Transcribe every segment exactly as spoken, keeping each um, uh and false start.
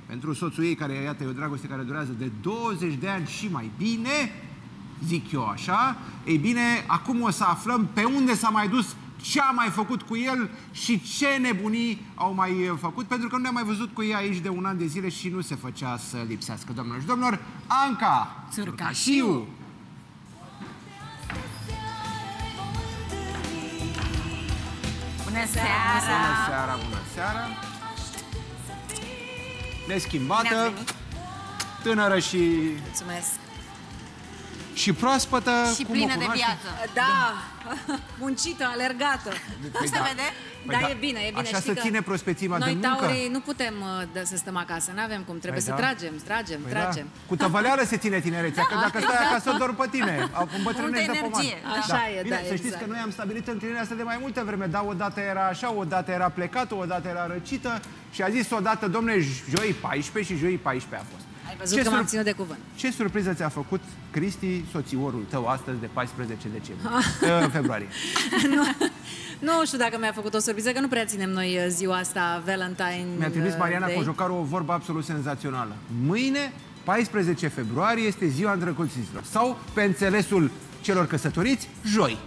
pentru soțul ei, care, iată, e o dragoste care durează de douăzeci de ani și mai bine, zic eu așa, ei bine, acum o să aflăm pe unde s-a mai dus, ce a mai făcut cu el și ce nebunii au mai făcut, pentru că nu ne-am mai văzut cu ei aici de un an de zile și nu se făcea să lipsească. Doamnelor și domnilor, Anca Țurcașiu! Bună seara! Bună seara, bună seara! Neschimbată, tânără și... Mulțumesc! Și proaspătă, și plină de viață. Da, muncită, alergată. Păi se da. vede? Păi da, da, e bine, e bine. Așa se ține prospețimea de muncă. Noi, taurii, nu putem uh, să stăm acasă, nu avem cum. Trebuie păi să da. tragem, tragem, păi tragem. Da. Cu tăvăleală se ține tinerețea, da, că dacă stai exact. acasă, dor pe tine. Îmbătrânești de pomană. Așa da. e, Bine, da, să știți exact. că noi am stabilit întâlnirea asta de mai multă vreme. Da, odată era așa, odată era plecată, odată era răcită. Și a zis odată, domnule, joi paisprezece și joi paisprezece a fost. Ai văzut ce că m-am ținut de cuvânt. Ce surpriză ți-a făcut, Cristi, soțiorul tău, astăzi de paisprezece decembrie, în februarie? nu, nu știu dacă mi-a făcut o surpriză, că nu prea ținem noi ziua asta, Valentine Mi-a trimis Mariana Day. Cojocaru o vorbă absolut senzațională. Mâine, paisprezece februarie, este ziua îndrăgostiților. Sau, pe înțelesul celor căsătoriți, joi.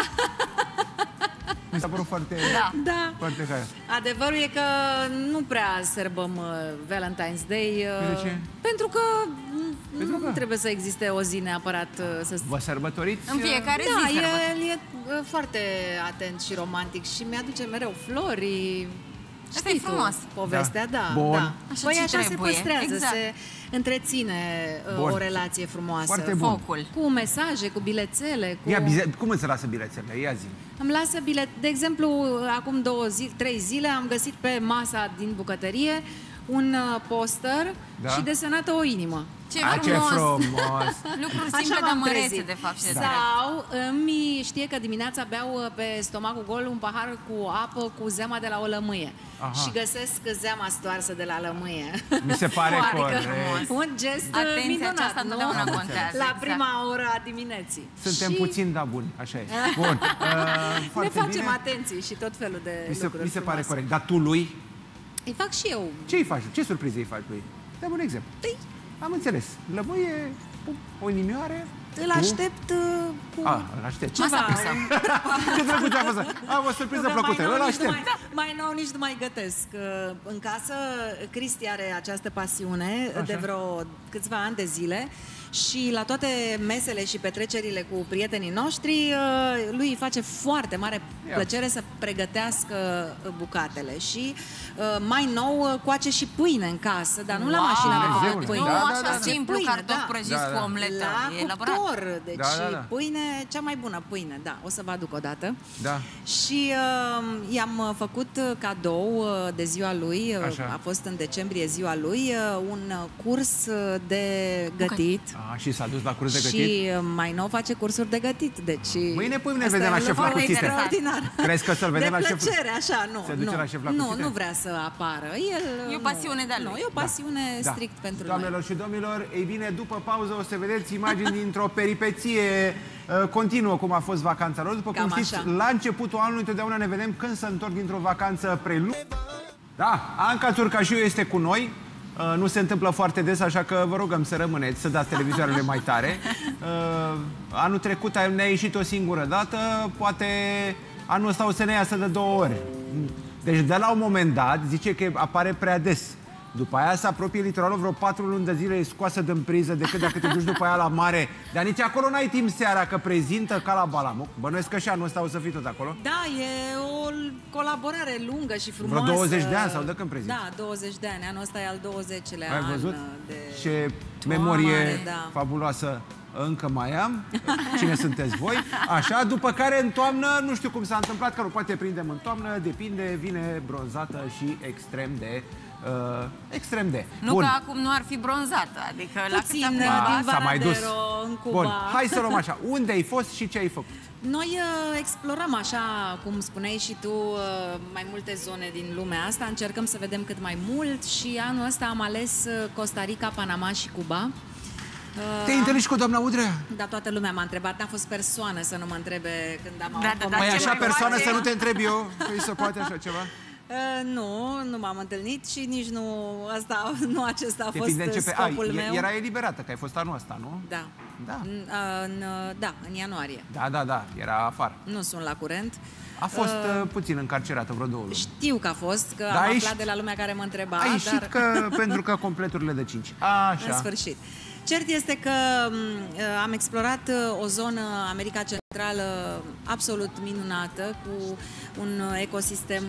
Mi s-a părut foarte... Da. da. Foarte hai. Adevărul e că nu prea sărbăm uh, Valentine's Day. Uh, de ce? Pentru că pentru nu că? trebuie să existe o zi neapărat uh, să... Vă sărbătoriți? În fiecare da, zi el e uh, foarte atent și romantic și mi-aduce mereu flori. Asta e frumos. Povestea, da. Bun. da. Așa Păi ce așa trebuie. se păstrează, Exact. se întreține uh, o relație frumoasă. Foarte bun. Focul. Cu mesaje, cu bilețele. Cu... Ia, bize... Cum îți lasă bilețele? Ia zi. Îmi lasă bilet. De exemplu, acum două zi, trei zile am găsit pe masa din bucătărie un uh, poster da? și desenată o inimă. Ce A, frumos! ce frumos. Lucruri Așa simple, dar m-am mărețe, trezit. de fapt. Și Da. Sau îmi știe că dimineața beau pe stomacul gol un pahar cu apă cu zeama de la o lămâie. Aha. Și găsesc zeama stoarsă de la lămâie. Mi se pare corect. Un gest Atenția minunat, aceasta nu? întotdeauna contează. La exact. prima oră a dimineții. Suntem și puțin, da, buni. Așa e. Bun. Uh, ne facem bine. atenții și tot felul de Mi se, lucruri mi se pare frumoase. corect. Dar tu lui? Îi fac și eu. Ce îi faci? Ce surprize îi faci lui? Dă-mi un exemplu. Păi, Am înțeles. Lămâie, o inimioare. îl aștept uh, cu A, îl aștept. ceva. Masa pusă. Ce drăguț a fost. Am o surpriză Nu, că plăcută. Mai Îl nou, nici nu aștept. mai, mai nou nici nu mai gătesc. Uh, În casă, Cristi are această pasiune Așa. de vreo câțiva ani de zile și la toate mesele și petrecerile cu prietenii noștri, uh, lui îi face foarte mare Ia. plăcere să pregătească bucatele și uh, mai nou uh, coace și pâine în casă, dar nu la Wow! mașina de făcut Dumnezeule. pâine. Nu Da, așa da, da. simplu, Pâine, cartofi da. prăjiți Da, da. cu omletă. La E elaborat. cuptor, deci Da, da, da. pâine, cea mai bună pâine, da, o să vă aduc o dată. Da. Și uh, i-am uh, făcut uh, cadou uh, de ziua lui, uh, Așa. a fost în decembrie ziua lui, uh, un uh, curs uh, de gătit. A, și s-a dus la curs de gătit? Și uh, mai nou face cursuri de gătit, deci... Mâine pui ne asta vedem e la un șef la lucru cuțite. extraordinar. Crezi că să-l vedem de la șef? plăcere, așa, nu. Se duce nu, la șef la nu, cuțite? nu vrea să apară. El, E o nu. pasiune de-a lui. Nu, e o pasiune Da. strict pentru Doamnelor noi. și domnilor, ei bine, după pauză o să vedeți imagini dintr-o peripeție uh, continuă, cum a fost vacanța lor. După cum Cam știți, așa. la începutul anului întotdeauna ne vedem când se întorc dintr-o vacanță prelungă. Da, Anca Țurcașiu este cu noi. Uh, nu se întâmplă foarte des, așa că vă rugăm să rămâneți, să dați televizoarele mai tare. Uh, anul trecut ne-a ieșit o singură dată, poate anul ăsta o să ne iasă de două ori. Deci de la un moment dat zice că apare prea des. După aia se apropie litoralul, vreo patru luni de zile e scoasă din priză, decât dacă te duci după aia la mare. Dar nici acolo n-ai timp seara, că prezintă ca la Balamuc. Bănuiesc că și anul ăsta o să fii tot acolo. Da, e o colaborare lungă și frumoasă. Vreo douăzeci de ani sau de când prezinți? Da, douăzeci de ani. Anul ăsta e al douăzecilea Ai an văzut? de... Ce memorie mare, da. fabuloasă încă mai am. Cine sunteți voi? Așa, după care în toamnă, nu știu cum s-a întâmplat, că nu poate prindem în toamnă, depinde, vine bronzată și extrem de... Uh, extrem de... Nu Bun. că acum nu ar fi bronzată, adică la Puțin, cât din acum... S-a mai dus. Varadero, în Cuba. Bun, hai să luăm așa. Unde ai fost și ce ai făcut? Noi uh, explorăm așa, cum spuneai și tu, uh, mai multe zone din lumea asta. Încercăm să vedem cât mai mult și anul ăsta am ales uh, Costa Rica, Panama și Cuba. Uh, Te-ai întâlnit și cu doamna Udrea? Da, toată lumea m-a întrebat. N-a fost persoană să nu mă întrebe când am Da, avut da, da, Mai ce așa mai persoană face? să nu te întreb eu? Că se poate așa ceva? Uh, nu, nu m-am întâlnit și nici nu, asta, nu acesta a fost scopul a, meu. Era eliberată, că ai fost anul ăsta, nu? Da. Da. În, în, da, în ianuarie. Da, da, da, era afară. Nu sunt la curent. A fost uh, puțin încarcerată, vreo două luni. Știu că a fost, că da, am ieșit, aflat de la lumea care mă întreba. A ieșit dar... că, pentru că completurile de cinci. Așa. În sfârșit. Cert este că am explorat o zonă, America Centrală, absolut minunată, cu un ecosistem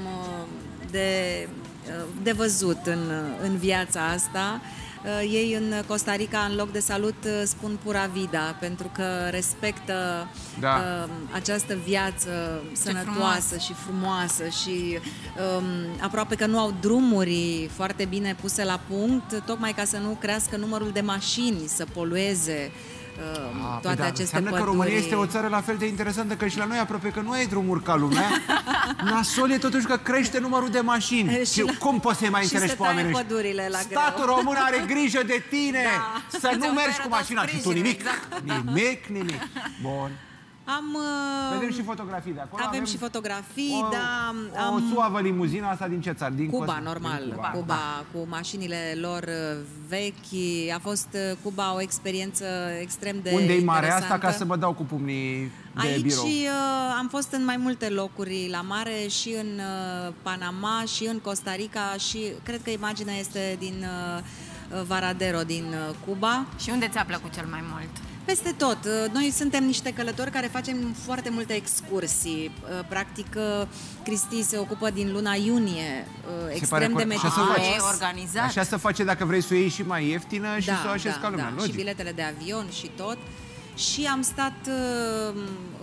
de, de văzut în, în viața asta. Ei în Costa Rica, în loc de salut, spun pura vida, pentru că respectă da. uh, această viață sănătoasă frumos. și frumoasă și um, aproape că nu au drumuri foarte bine puse la punct, tocmai ca să nu crească numărul de mașini, să polueze uh, A, toate da, aceste înseamnă păduri. că România este o țară la fel de interesantă că și la noi, aproape că nu ai drumuri ca lumea. Nasol e totuși că crește numărul de mașini. Și și la... cum poți să-i mai interesezi pe oamenii? pădurile la Statul greu. român are grijă de tine, da. să nu mergi cu mașina. Și tu nimic, exact. nimic, nimic. Bun. Am, uh... Vedem și fotografii de acolo. Avem, Avem și fotografii, o, da. O am... suavă limuzină asta din ce țară? Din Cuba, Costa, normal. din Cuba, Cuba, da. cu mașinile lor vechi. A fost Cuba o experiență extrem de Unde e marea interesantă. asta, ca să mă dau cu pumnii de Aici birou? uh, am fost în mai multe locuri la mare, și în uh, Panama, și în Costa Rica, și cred că imaginea este din uh, Varadero, din uh, Cuba. Și unde ți-a plăcut cel mai mult? Peste tot. Noi suntem niște călători care facem foarte multe excursii. Practic, Cristi se ocupă din luna iunie, se extrem de meticulos. Organizat. Așa se face dacă vrei să o iei și mai ieftină și da, să o așezi da, ca lumea. da. Și biletele de avion și tot. Și am stat uh,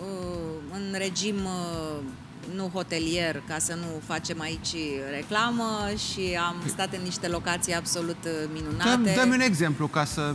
în regim uh, nu hotelier, ca să nu facem aici reclamă, și am stat în niște locații absolut minunate. Dă-mi un exemplu ca să...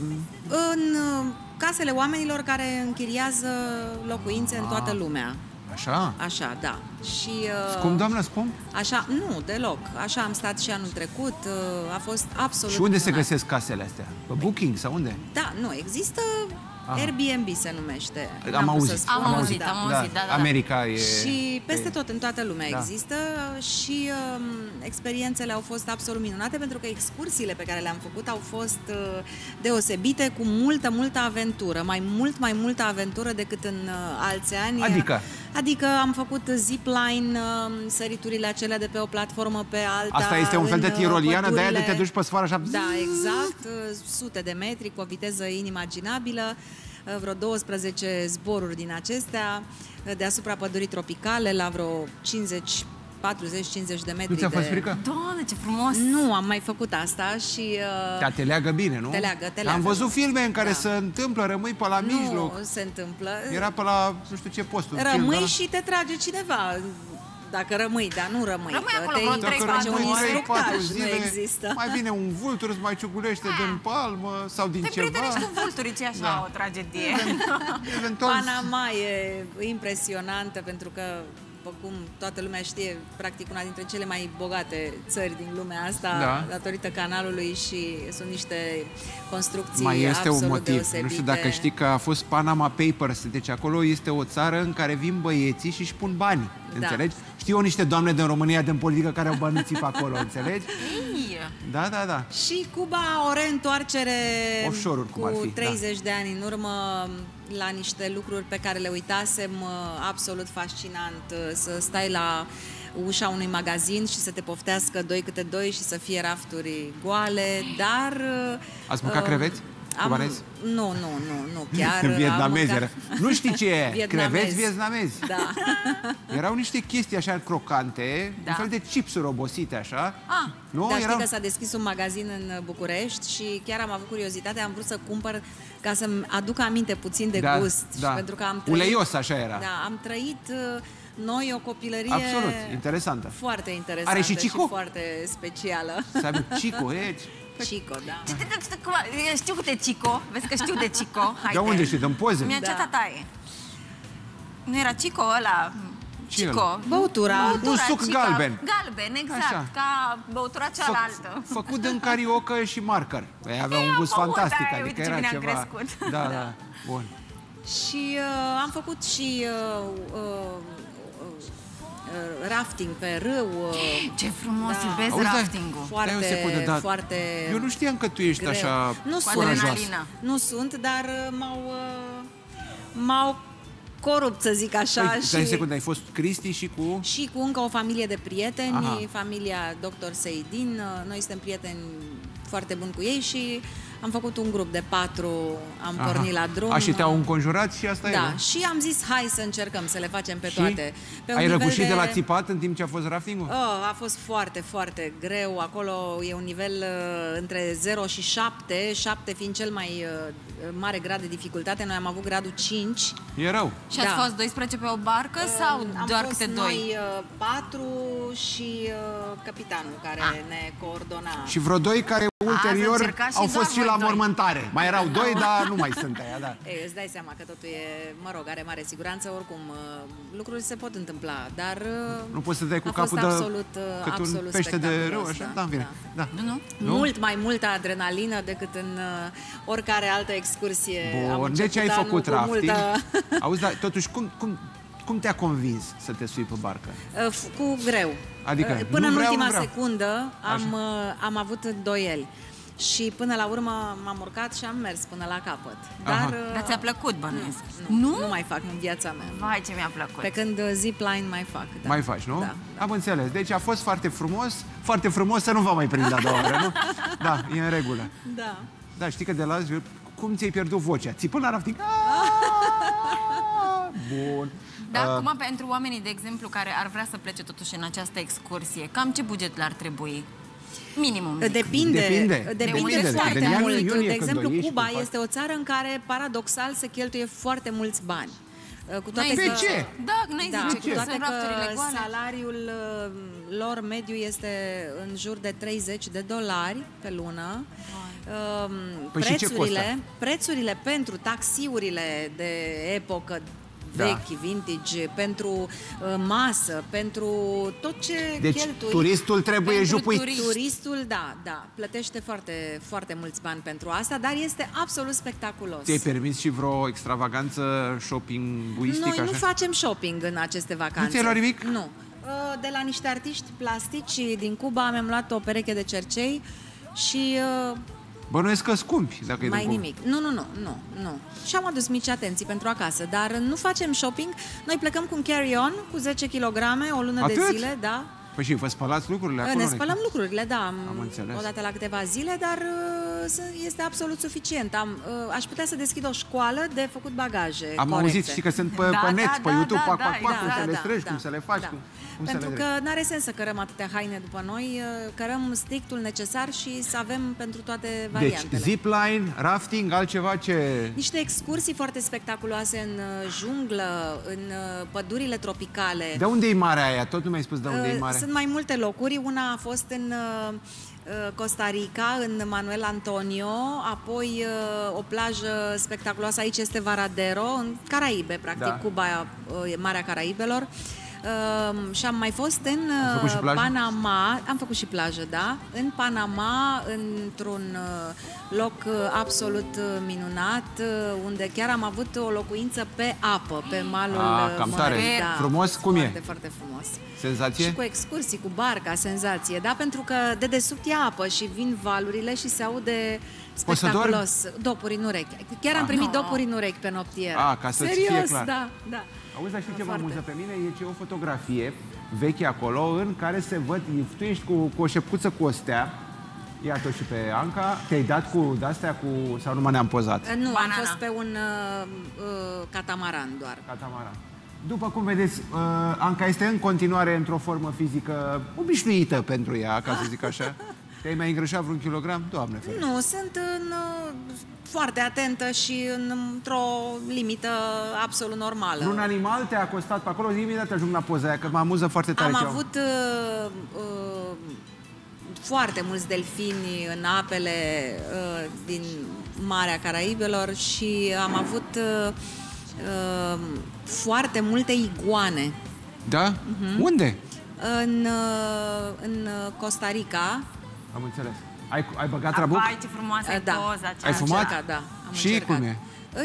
În casele oamenilor care închiriază locuințe în toată lumea. Așa? Așa, da. Și, uh, Scump, doamnă, spun? Așa, nu, deloc. Așa am stat și anul trecut. Uh, a fost absolut Și unde minunat. se găsesc casele astea? Pe Booking sau unde? Da, nu, există... Aha. Airbnb se numește. Am auzit. Am am auzit, da. am auzit, da, da, da. America e... Și peste tot, în toată lumea da. există, și um, experiențele au fost absolut minunate, pentru că excursiile pe care le-am făcut au fost uh, deosebite, cu multă, multă aventură, mai mult, mai multă aventură decât în uh, alți ani. Adică? Adică am făcut zipline, uh, săriturile acelea de pe o platformă pe alta. Asta este un fel de tiroliană, de aia de te duci pe sfoară așa... Da, exact, uh, sute de metri, cu o viteză inimaginabilă, uh, vreo douăsprezece zboruri din acestea, uh, deasupra pădurii tropicale, la vreo cincizeci, patruzeci cincizeci de metri. Nu ți-a fost de... frică? Doamne, ce frumos! Nu, am mai făcut asta și... Uh... Da, te leagă bine, nu? Te leagă, te leagă. Am văzut filme în care da. se întâmplă, rămâi pe la nu mijloc. Nu se întâmplă. Era pe la, nu știu ce postul. Rămâi film, și te trage cineva. Dacă rămâi, dar nu rămâi. Rămâi acolo te vreo trei, face un patru ore, instructaj, zile, nu există. mai vine un vultur, îți mai ciugulește din palmă sau din Te ceva. prietenești cu vulturii, ce așa Da. o tragedie. Eventual... Panama e impresionantă, pentru că, după cum toată lumea știe, practic una dintre cele mai bogate țări din lumea asta, Da. datorită canalului, și sunt niște construcții Mai este absolut un motiv. deosebite. Nu știu dacă știi că a fost Panama Papers. Deci acolo este o țară în care vin băieții și își pun bani. Da. Înțelegi? Știu niște doamne din România din politică care au bănuții pe acolo, înțelegi? Ei, Da, da, da. Și Cuba, o reîntoarcere Offshore-uri, cum ar cu fi, treizeci de ani în urmă, la niște lucruri pe care le uitasem, absolut fascinant. Să stai la ușa unui magazin și să te poftească doi câte doi și să fie rafturi goale, dar... Ați mâncat uh, creveți? Am, Cubanezi? nu, nu, nu, nu, chiar Vietnamezi am era. mâncat... Nu știi ce e? Vietnamezi. Creveți vietnamezi. Da. Erau niște chestii așa crocante, Da. un fel de chipsuri obosite așa. Ah. Nu? Dar Erau... știi că s-a deschis un magazin în București și chiar am avut curiozitate, am vrut să cumpăr ca să-mi aduc aminte puțin de Da, gust. da. Și pentru că am trăit, Uleios așa era. Da, am trăit uh, noi o copilărie Absolut, interesantă. foarte interesantă. Are și Cico? și foarte specială. Să aibă Cico, e... Cico, da. știu câte Cico, vezi că știu de Cico. De unde știi? Din poze? Mi-a Da. ce tataie. Nu era Cico ăla? Ce Cico. Băutura. Un suc Cica. galben. Galben, exact, Așa. ca băutura cealaltă. Fă, făcut din cariocă și marker. Ei, avea Ei, un am gust băut, fantastic, aia, adică uite ce era bine am ceva... crescut. Da, da, bun. Și uh, am făcut și uh, uh, uh, rafting pe râu. Ce frumos, Da. iubesc Auzi, rafting-ul. Stai o Foarte, secundă, dar foarte eu nu știam că tu ești greu. așa Nu Cu sunt, adrenalină. nu sunt, dar uh, m-au uh, m-au corupt, să zic așa. Păi, stai o și... secundă, ai fost Cristi și cu... Și cu încă o familie de prieteni, Aha. familia doctor Seidin. Noi suntem prieteni foarte buni cu ei și am făcut un grup de patru, am Aha. pornit la drum. A, și te-au înconjurat și asta e, Da, nu? și am zis hai să încercăm să le facem pe Și toate. Pe un ai nivel răgușit de... la țipat în timp ce a fost rafting-ul? Oh, a fost foarte, foarte greu. Acolo e un nivel uh, între zero și șapte, șapte fiind cel mai uh, mare grad de dificultate. Noi am avut gradul cinci. E rău. Și ați Da. fost doisprezece pe o barcă sau Am doar fost câte noi doi? uh, patru și uh, capitanul care Ah. ne coordona. Și vreo doi care ulterior încercați și au doar fost și voi la doi. mormântare. Mai erau doi, dar nu mai sunt aia, da. Ei, îți dai seama că totul e, mă rog, are mare siguranță, oricum uh, lucrurile se pot întâmpla, dar uh, Nu poți să dai cu a capul fost de absolut, uh, cât un absolut pește de spectaculos, râu, așa? Da, bine. Da. Nu, nu? Nu? Mult mai multă adrenalină decât în uh, oricare altă excursie. Am Bun, început deci ai anul făcut cu rafting. multă- Auzi, dar totuși, cum, cum, cum te-a convins să te sui pe barcă? Uh, f- cu greu. Adică, Uh, Până nu în vreau, ultima nu vreau. secundă am, Așa. uh, am avut îndoieli. Și până la urmă m-am urcat și am mers până la capăt. Aha. Dar, uh, Dar ți-a plăcut, bănuiesc. nu, Nu? nu, nu mai fac în viața mea. Vai, ce mi-a plăcut. Pe când uh, zipline mai fac. Da. Mai faci, nu? Da. Am înțeles. Deci a fost foarte frumos, foarte frumos să nu vă mai prind a doua oară, nu? Da, e în regulă. Da. Da, știi că de la azi, cum ți-ai pierdut vocea? Țipă la rafting? Bun. Dar Uh, acum, pentru oamenii, de exemplu, care ar vrea să plece totuși în această excursie, cam ce buget le-ar trebui? Minimum, zic. Depinde, Depinde. depinde, Depinde, foarte de mult. iunie, iunie, de când exemplu, o ieși, Cuba când faci. este o țară în care, paradoxal, se cheltuie foarte mulți bani. Cu toate N-ai că, zice. ce? Da, n-ai Da, zice, cu că toate sunt rafturile că goale. salariul uh, lor mediu este în jur de treizeci de dolari pe lună. Um, Păi și ce prețurile, costă? prețurile pentru taxiurile de epocă Da. vechi, vintage, pentru uh, masă, pentru tot ce Deci cheltui. turistul trebuie Pentru jupuit. turist. Turistul, da, da, plătește foarte, foarte mulți bani pentru asta, dar este absolut spectaculos. Ți-ai permis și vreo extravaganță shoppinguistică? Noi nu așa? facem shopping în aceste vacanțe. Nu ți-ai luat nimic? Nu. Uh, De la niște artiști plastici din Cuba mi-am luat o pereche de cercei și uh, Bănuiesc că scumpi, dacă e mai de Cuba. nimic. Nu, nu, nu, nu, nu. Și am adus mici atenții pentru acasă, dar nu facem shopping. Noi plecăm cu un carry-on cu zece kilograme, o lună Atât? de zile, da. Păi și vă spălați lucrurile acolo? Ne spălăm lucrurile, da, Am înțeles. odată la câteva zile, dar uh, s- este absolut suficient. Am, uh, aș putea să deschid o școală de făcut bagaje Am corecte. auzit, știi că sunt pe, Da, pe net, da, pe da, YouTube, da, pac, da, pac, pac, da, cum să le da, strângi, da. cum să le faci, Da. cum, cum Pentru să le că nu are sens să cărăm atâtea haine după noi, uh, cărăm strictul necesar și să avem pentru toate Deci, variantele. zipline, rafting, altceva ce... Niște excursii foarte spectaculoase în uh, junglă, în uh, pădurile tropicale. De unde e marea aia? Tot nu mi-ai spus de unde e Uh, mare. Sunt mai multe locuri. Una a fost în uh, uh, Costa Rica, în Manuel Antonio, apoi uh, o plajă spectaculoasă, aici este Varadero, în Caraibe, practic, Da. Cuba, uh, Marea Caraibelor. Uh, și am mai fost în Ai făcut și uh, plajă? Panama, am făcut și plajă, da, în Panama, într-un uh, loc uh, absolut uh, minunat, uh, unde chiar am avut o locuință pe apă, pe malul Ah, uh, cam mării. tare. Da, Frumos? Cum e? Foarte, foarte frumos. Senzație? Și cu excursii, cu barca, senzație, da? Pentru că de desubt e apă și vin valurile și se aude Poți să dormi? spectaculos. Dopuri în urechi. Chiar am Ah. primit No. dopuri în urechi pe noptier. Ah, ca să-ți Serios, fie clar. da, da. Auzi, dar știi ce mă Foarte. amuză pe mine? E ce o fotografie veche acolo în care se văd, tu ești cu, cu o șepcuță cu o stea, iată și pe Anca, te-ai dat cu de-astea cu, sau numai ne-am pozat? Nu, am Banana. fost pe un uh, uh, catamaran doar. Catamaran. După cum vedeți, uh, Anca este în continuare într-o formă fizică obișnuită pentru ea, ca să zic așa. Te-ai mai îngrășat vreun kilogram? Doamne ferește. Nu, sunt în, uh, foarte atentă și în, într-o limită absolut normală. Vreun animal te-a costat pe acolo? Imediat ajung la poza aia, că mă amuză foarte tare. Am ce au. avut uh, uh, foarte mulți delfini în apele uh, din Marea Caraibelor și am avut uh, uh, foarte multe iguane. Da? Mhm. Unde? În, uh, în Costa Rica Am înțeles. Ai, ai băgat trabuc? Vai, ce frumoasă e Da. poza aceea. Ai fumat? Încercat, da. Am Și încercat. cum e?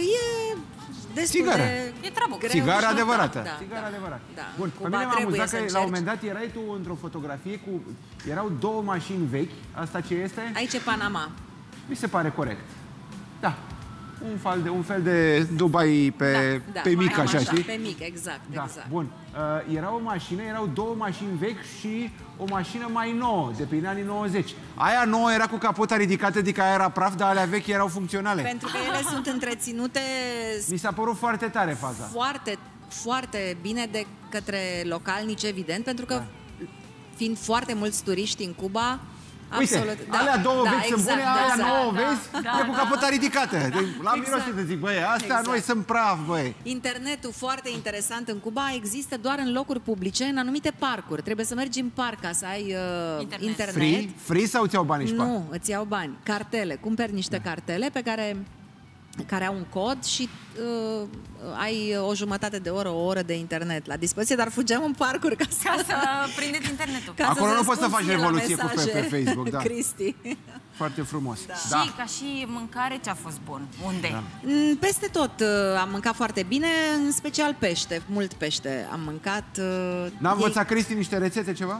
E destul Țigară. de E trabuc. greu Țigară și- adevărată. Da, Țigară da, adevărată. da. Bun, Cuba pe mine m-a trebuie amuzat să că la un încerci. moment dat erai tu într-o fotografie cu... Erau două mașini vechi. Asta ce este? Aici e Panama. Mi se pare corect. Da. Un fel de, un fel de Dubai pe, Da, pe mai mic, am așa, știi? Pe mic, exact, Da, exact. bun. Uh, era o mașină, erau două mașini vechi și o mașină mai nouă, de prin anii nouăzeci. Aia nouă era cu capota ridicată, adică aia era praf, dar alea vechi erau funcționale. Pentru că ele sunt întreținute Mi s-a părut foarte tare faza. foarte, foarte bine de către localnici, evident, pentru că Da. fiind foarte mulți turiști în Cuba, Uite, absolut... alea două vechi sunt bune, aia exact, nouă, da. vezi? da, e cu da. capota ridicată. Deci, la Exact. miroase te zic, băi, astea Exact. noi sunt praf, băi. Internetul foarte interesant în Cuba există doar în locuri publice, în anumite parcuri. Trebuie să mergi în parc ca să ai uh, Internet. internet. Free? Free sau ți-au bani și pa? Nu, îți iau bani. Cartele. Cumperi niște cartele pe care, care au un cod și uh, ai o jumătate de oră, o oră de internet la dispoziție, dar fugeam în parcuri ca să... Ca să prindeți internetul. ca Acolo să nu poți să răspund faci ție la revoluție cu pe- mesaje, pe Facebook, da. Cristi. Foarte frumos. Da. Și ca și mâncare, ce a fost bun? Unde? Da. Mm, Peste tot uh, am mâncat foarte bine, în special pește, mult pește am mâncat. uh, N-a ei- învățat Cristi niște rețete, ceva?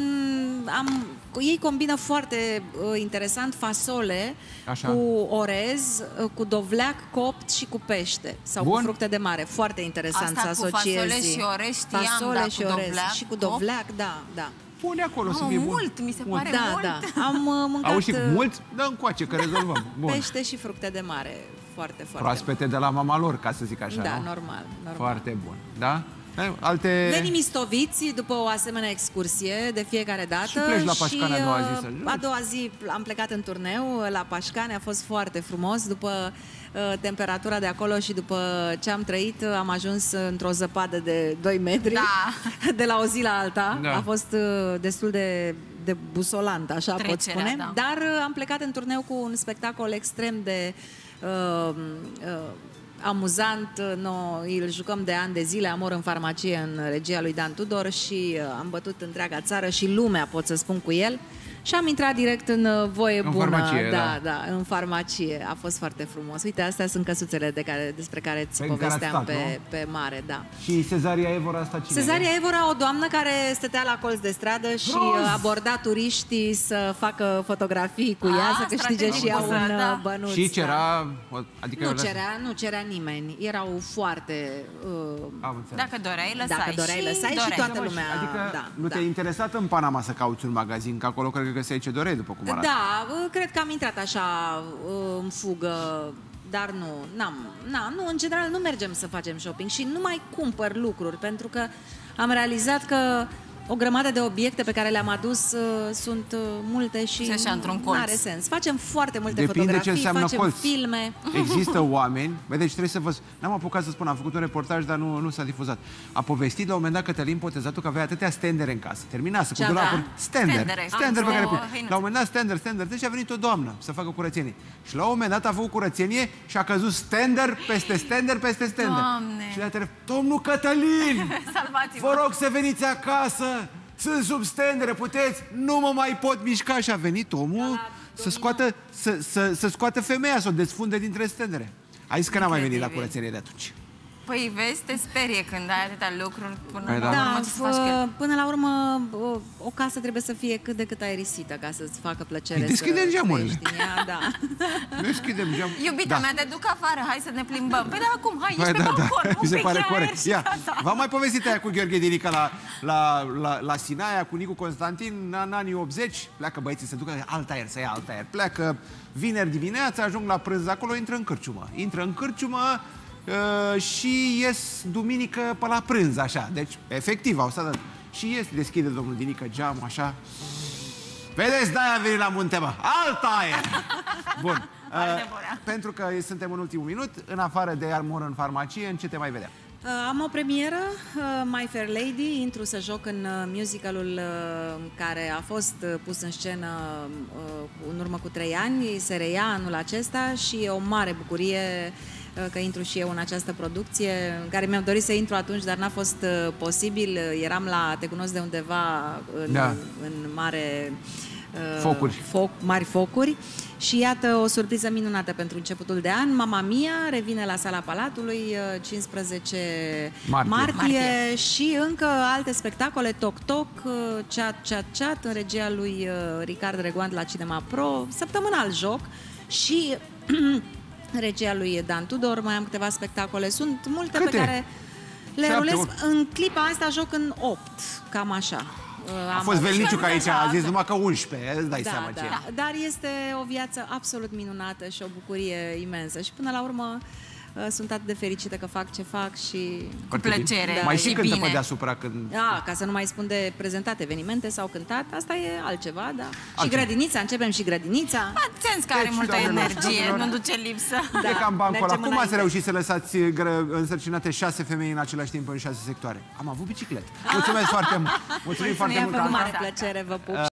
În, am, ei combină foarte uh, interesant fasole Așa. cu orez, uh, cu dovleac copt și cu pește sau Bun. cu fructe de mare. Foarte interesant Asta să cu asociezi. fasole și orez știam, fasole dar și cu orez dovleac, și cu copt? dovleac, da, da. Pune acolo să Oh, fie bun. mult, mi se Mult. pare Da, mult. da. Am uh, mâncat Auzi, și uh, mult? Dă încoace, că rezolvăm. Bun. pește și fructe de mare. Foarte, foarte Proaspete de la mama lor, ca să zic așa, Da, nu? normal, normal. Foarte bun, da? Alte... Venim istoviți după o asemenea excursie de fiecare dată. Și pleci la Pașcane a doua zi să uh, joci? A doua zi am plecat în turneu la Pașcane, a fost foarte frumos. După uh, temperatura de acolo și după ce am trăit, uh, am ajuns într-o zăpadă de doi metri Da. de la o zi la alta. Da. A fost uh, destul de, de busolant, așa pot Trecerea, spune. da. Dar uh, am plecat în turneu cu un spectacol extrem de... Uh, uh, amuzant, noi îl jucăm de ani de zile, Amor în farmacie, în regia lui Dan Tudor și uh, am bătut întreaga țară și lumea, pot să spun, cu el. Și am intrat direct în uh, voie În bună. farmacie, da, da. da, în farmacie. A fost foarte frumos. Uite, astea sunt căsuțele de care, despre care ți Pe care ați povesteam stat, pe, nu? pe mare, da. Și Cezaria Evora asta cine Cezaria e? Evora, o doamnă care stătea la colț de stradă și Roz! aborda turiștii să facă fotografii cu ea, Ah, să câștige și ea strategie un bună, da. uh, bănuț. Și da. cera... Adică Nu cerea, nu cerea nimeni. Erau foarte... Uh, Am înțeles. Dacă doreai, lăsai. Dacă doreai, și lăsai și doreai. toată Da, mă, și- lumea, Adică da, nu da. te-ai interesat în Panama să cauți un magazin, că acolo cred că găseai ce doreai, după cum arată. Da, uh, cred că am intrat așa uh, în fugă, dar nu, n-am, na, nu, în general nu mergem să facem shopping și nu mai cumpăr lucruri, pentru că am realizat că o grămadă de obiecte pe care le-am adus uh, sunt uh, multe și Se așa într-un colț. nu are sens. Facem foarte multe Depinde ce fotografii, înseamnă facem colț. filme. Există oameni, vedeți, trebuie să vă... N-am apucat să spun, am făcut un reportaj, dar nu, nu s-a difuzat. A povestit la un moment dat Cătălin Potezatul că avea atâtea standere în casă. Terminase cu Ce avea? dulapuri. Stander. Standere. Stander pe Ah, care o pun. hăinuță. La un moment dat, stander, stander. Deci a venit o doamnă să facă curățenie. Și la un moment dat a făcut curățenie și a căzut stander peste stander peste stander. Doamne. Și le-a telefon. Domnul Cătălin! Salvați-mă. Vă rog să veniți acasă! Sunt sub stendere, puteți? Nu mă mai pot mișca. Și a venit omul să scoată, să, să, să scoată femeia, să o desfunde dintre stendere. A zis că n-a mai venit la Incredibil. curățenie de atunci. Păi vezi, te sperie când ai atâtea lucruri până Păi la da. urmă Da, ce să faci cu el. f- până la urmă, o, o casă trebuie să fie cât de cât aerisită ca să-ți facă plăcere Îi deschidem să geamurile. trăiești în ea, da. Deschidem geam. Iubita mea, te duc afară, hai să ne plimbăm. Păi da, acum, hai, Păi ești pe balcon, un mi se pic pare de aer corect. și Ia, gata. v-am mai povestit aia cu Gheorghe Dinică la, la, la, la Sinaia, cu Nicu Constantin, în anii optzeci. Pleacă băieții să ducă alt aer, să ia alt aer. Pleacă vineri dimineața, ajung la prânz acolo, intră în cârciumă. Intră în cârciumă uh, și ies duminică pe la prânz, așa. Deci, efectiv, au stat... Și ies, deschide domnul Dinică geamul, așa. Vedeți, de-aia am venit la munte, mă. Alt aer! Bun. Uh, Adevărat. pentru că suntem în ultimul minut, în afară de Amor în farmacie, în ce te mai vedem? Uh, Am o premieră, uh, My Fair Lady, intru să joc în uh, musicalul uh, care a fost uh, pus în scenă uh, în urmă cu trei ani, se reia anul acesta și e o mare bucurie uh, că intru și eu în această producție, în care mi-am dorit să intru atunci, dar n-a fost uh, posibil. Eram la Te cunosc de undeva în, Da. în mare Focuri. Foc, mari focuri. Și iată o surpriză minunată pentru începutul de an. Mamma Mia revine la Sala Palatului cincisprezece martie, martie, martie. Și încă alte spectacole, Toc Toc, Chat Chat Chat în regia lui Ricard Regoant la Cinema Pro, săptămânal joc și regia lui Dan Tudor, mai am câteva spectacole, sunt multe Câte? pe care le Șapte, rulez. opt. În clipa asta joc în opt, cam așa. A fost Velniciu că aici a zis numai că unsprezece, îți dai da, seama da. ce Da. Dar este o viață absolut minunată și o bucurie imensă. Și până la urmă sunt atât de fericită că fac ce fac și... Cu plăcere. Da, mai și cântă bine. pe deasupra când... Da, ca să nu mai spun de prezentat evenimente sau cântat, asta e altceva, da. Altceva. Și grădinița, începem și grădinița. Atenți că are Deci, multă doamnelor, energie, doamnelor, nu duce lipsă. Da, e cam bancul ăla. Cum înainte. ați reușit să lăsați însărcinate șase femei în același timp în șase sectoare? Am avut bicicletă. Mulțumesc foarte mult. Mulțumim foarte mult, Cu Anca. mare plăcere, vă pup.